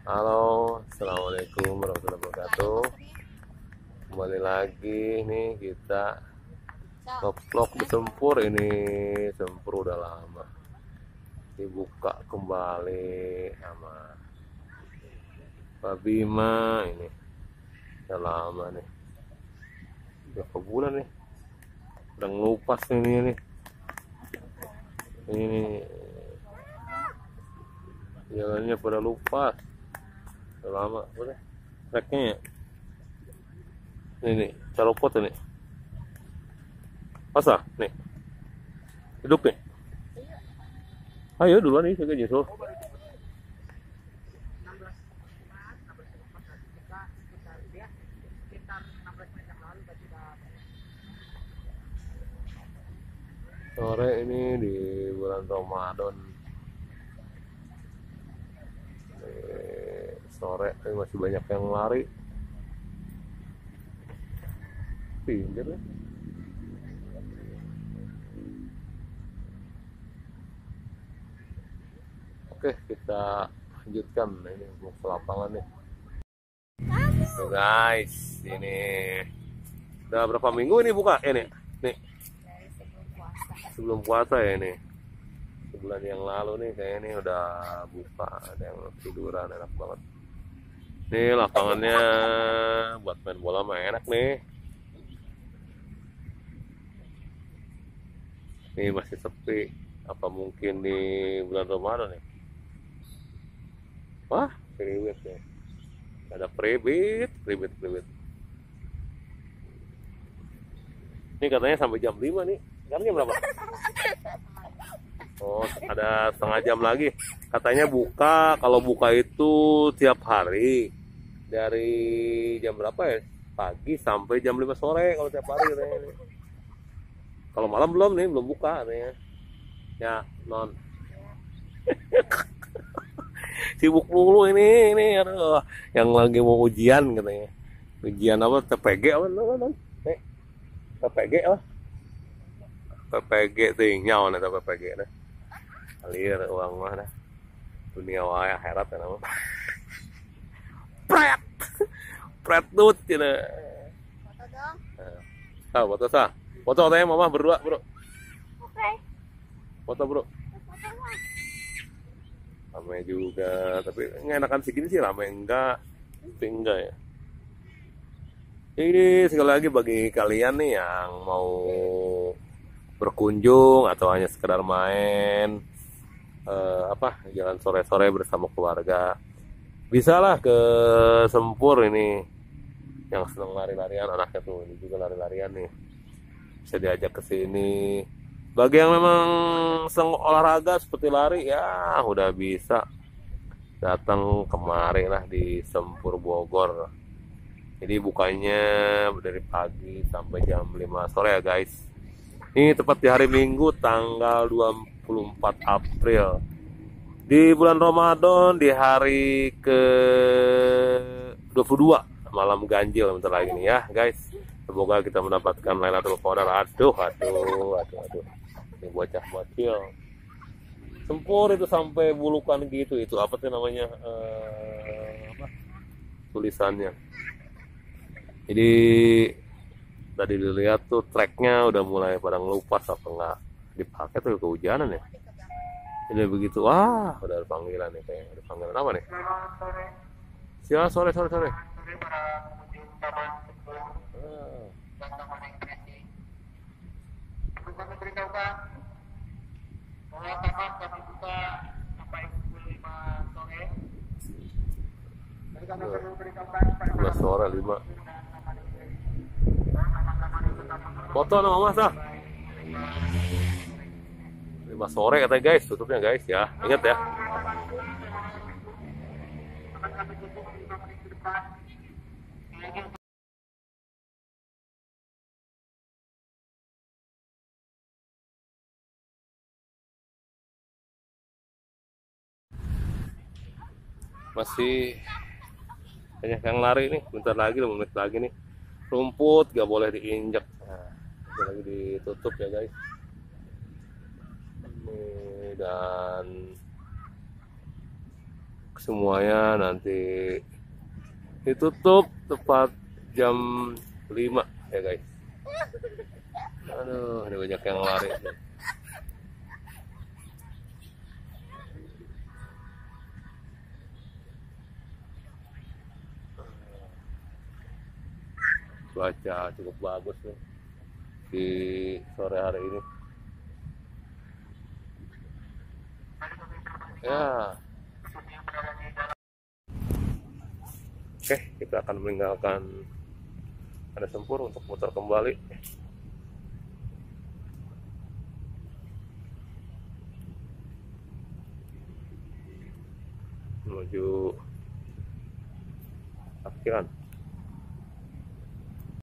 Halo, assalamualaikum warahmatullahi wabarakatuh. Kembali lagi nih kita vlog di Sempur ini. Sempur udah lama dibuka kembali sama Pak Bima ini. Udah lama nih, berapa bulan nih? Udah ngelupas ini nih. Ini jalannya pada lupa. Udah lama, udah. Treknya ya. Ini calopot ini. Masa? Nih. Hidup nih. Ayo duluan nih, saya nyusul. Sore ini di bulan Ramadan. Sore ini masih banyak yang lari. Pinggir ya. Oke, kita lanjutkan ini mau ke lapangan nih. So guys, ini udah berapa minggu ini buka ini? Nih, sebelum puasa ya ini. Sebulan yang lalu nih kayaknya ini udah buka. Ada yang tiduran, enak banget. Nih lapangannya buat main bola mah enak nih. Ini masih sepi. Apa mungkin di bulan Ramadan nih? Wah, priwet ya. Ada priwet. Ini katanya sampai jam 5 nih. Sekarang jam berapa? Oh, ada setengah jam lagi. Katanya buka, kalau buka itu tiap hari. Dari jam berapa ya? Pagi sampai jam 5 sore kalau tiap hari katanya. Kalau malam belum nih, belum buka katanya. Ya, non. Sibuk mulu ini aduh. Yang lagi mau ujian katanya. Ujian apa? TPG apa? TPG apa? PPG tinggal nih PPG nih. Alir uang mah dah. Dunia wae akhirat ya nama. Pret. Pret dut gitu. Foto dong. Ah, foto sah. Foto katanya mama berdua, Bro. Oke. Foto, Bro. Foto mah. Ramai juga, tapi ngenakan segini sih ramai enggak. Tapi enggak ya. Ini sekali lagi bagi kalian nih yang mau berkunjung atau hanya sekedar main jalan sore-sore bersama keluarga, bisalah ke Sempur ini. Yang senang lari-larian anaknya tuh, ini juga lari-larian nih, bisa diajak ke sini. Bagi yang memang senang olahraga seperti lari ya udah bisa datang kemari lah di Sempur Bogor. Jadi bukanya dari pagi sampai jam 5 sore ya guys. Ini tepat di hari Minggu tanggal 24 April. Di bulan Ramadan di hari ke 22 malam ganjil bentar lagi nih ya guys. Semoga kita mendapatkan Lailatul Qadar. Aduh. Ini bocah bocil. Sempur itu sampai bulukan gitu, itu apa sih namanya? Tulisannya. Jadi tadi dilihat tuh treknya udah mulai pada ngelupas apa enggak dipakai tuh kehujanan ya. Ini begitu, wah udah ada panggilan nih kayaknya. Ada panggilan apa nih? Siang sore. Sore 5. Foto nama mas ah. 5 sore katanya guys, tutupnya guys ya. Ingat ya. Masih banyak yang lari nih, bentar lagi 5 menit lagi nih. Rumput gak boleh diinjak. Nah, lagi ditutup ya guys. Dan semuanya nanti ditutup tepat jam 5 ya guys. Aduh, ini banyak yang lari. Cuaca cukup bagus nih di sore hari ini. Ya. Oke, kita akan meninggalkan Ada Sempur untuk muter kembali. Menuju parkiran.